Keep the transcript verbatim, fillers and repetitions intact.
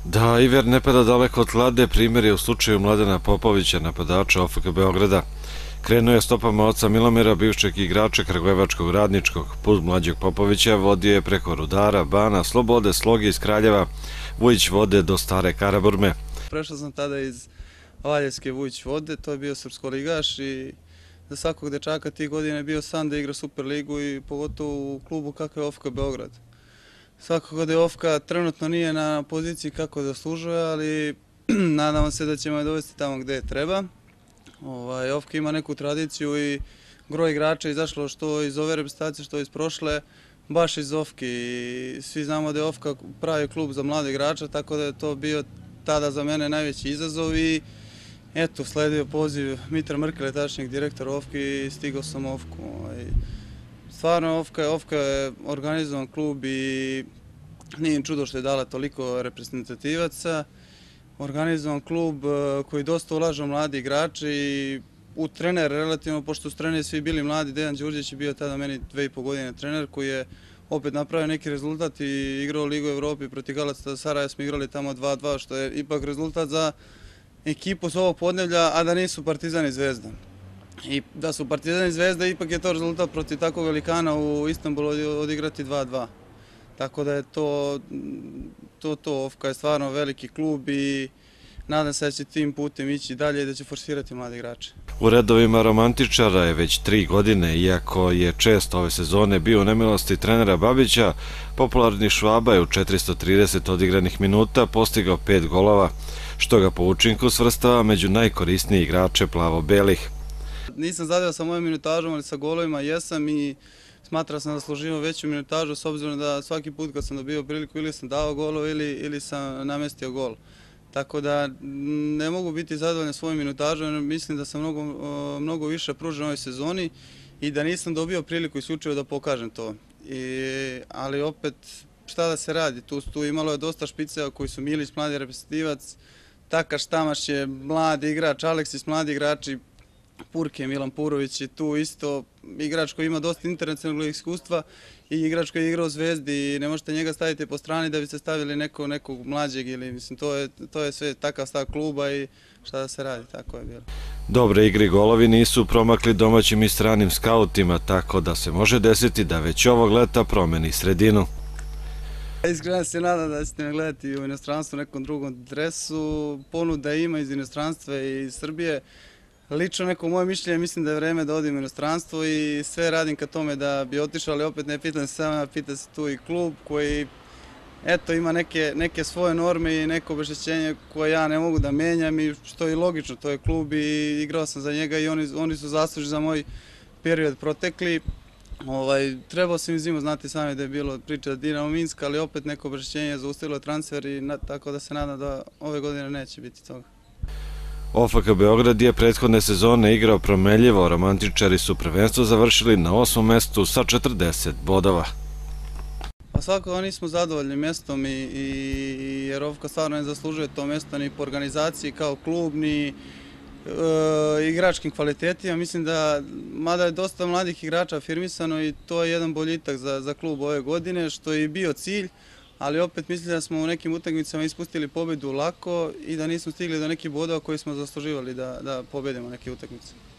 Da, Iver ne pada daleko od klade, primjer je u slučaju Mladena Popovića, napadača O F K Beograda. Krenuo je stopama oca Milomira, bivšeg igrača Kragujevačkog Radničkog. Put mlađeg Popovića vodio je preko Rudara, Bana, Slobode, Sloge iz Kraljeva, Vujić Vode do Stare Karaburme. Prešao sam tada iz Valjevske Vujić Vode, to je bio srpskoligaš i za svakog dečaka tih godina je bio san da igra Superligu i pogotovo u klubu kakav je O F K Beograd. Svakako da je O F K trenutno nije na poziciji kako zaslužuje, ali nadamo se da ćemo je dovesti tamo gde treba. Ovaj, O F K ima neku tradiciju i gro igrača izašlo što iz ove reprezentacije, što iz prošle, baš iz O F K. I svi znamo da je O F K pravi klub za mlade igrača, tako da je to bio tada za mene najveći izazov i eto, sledio poziv Mitra Mrkele, tadašnjeg direktora O F K i stigao sam u O F K. Stvarno, O F K je, O F K je organizovan klub i nije im čudo što je dala toliko reprezentativaca. Organizovan klub koji dosta ulaže u mladi igrači i u trener relativno, pošto su treneri svi bili mladi. Dejan Đurđević je bio tada meni dve i po godine trener koji je opet napravio neki rezultat i igrao Ligu Evrope protiv Galatasaray Sarajeva, smo igrali tamo dva dva, što je ipak rezultat za ekipu s ovog podneblja, a da nisu Partizan i Zvezda. I da su Partizan i Zvezda, ipak je to rezultat protiv takvog velikana u Istanbulu odigrati dva dva. Tako da je to, to, to, O F K je stvarno veliki klub i nadam se da će tim putem ići dalje i da će forsirati mlade igrače. U redovima romantičara je već tri godine, iako je često ove sezone bio u nemilosti trenera Babića, popularni Švaba je u četiristo trideset odigranih minuta postigao pet golova, što ga po učinku svrstava među najkorisnije igrače plavo-belih. Nisam zadeo sa mojim minutažom, ali sa golovima jesam i smatrao sam da zasluživao veću minutažu, s obzirom da svaki put kad sam dobio priliku ili sam dao golov ili, ili sam namestio gol. Tako da ne mogu biti zadovoljan svojim minutažom, jer mislim da sam mnogo, mnogo više pružen u ovoj sezoni i da nisam dobio priliku isključivo da pokažem to. I, ali opet, šta da se radi, tu, tu imalo je dosta špiceva koji su Milić, mladi reprezentativac, Takaš Tamaš je mladi igrač, Aleksis mladi igrači, Purke, Milan Purović je tu isto igrač koji ima dosta internacionalnog iskustva i igrač koji je igrao u Zvezdi i ne možete njega staviti po strani da biste stavili neko, nekog mlađeg ili mislim to je, to je sve takav stav kluba i šta da se radi, tako je bilo. Dobre igre i golovi nisu promakli domaćim i stranim skautima, tako da se može desiti da već ovog leta promeni sredinu. Iskreno se nadam da ćete me gledati u inostranstvu u nekom drugom dresu, ponuda ima iz inostranstva i iz Srbije. Lično neko moje mišljenje, mislim da je vreme da odim u inostranstvo i sve radim ka tome da bi otišao, ali opet ne pitam se sama, pita se tu i klub koji eto, ima neke, neke svoje norme i neko obeštećenje koje ja ne mogu da menjam i što je logično, to je klub i igrao sam za njega i oni, oni su zaslužni za moj period protekli. Ovaj, trebao sam i zimu, znati sami da je bilo priča Dinamo Minsk, ali opet neko obeštećenje zaustavilo transfer i na, tako da se nadam da ove godine neće biti toga. O F K Beograd je prethodne sezone igrao promenljivo, romantičari su prvenstvo završili na osmom mestu sa četrdeset bodova. Pa svakako nismo zadovoljni mestom i, i jer O F K stvarno ne zaslužuje to mesto ni po organizaciji kao klub, ni e, igračkim kvalitetima. Mislim da, mada je dosta mladih igrača afirmisano i to je jedan boljitak za, za klub ove godine, što je i bio cilj. Ali opet mislim da smo u nekim utakmicama ispustili pobedu lako i da nismo stigli do nekih bodova koji smo zasluživali da, da pobedimo neke utakmice.